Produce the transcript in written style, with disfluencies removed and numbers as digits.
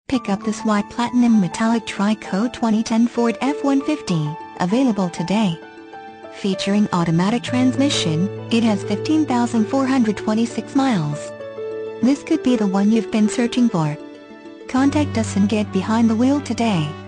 Pick up this white platinum metallic tri-coat 2010 Ford F-150, available today. Featuring automatic transmission, it has 15,426 miles. This could be the one you've been searching for. Contact us and get behind the wheel today.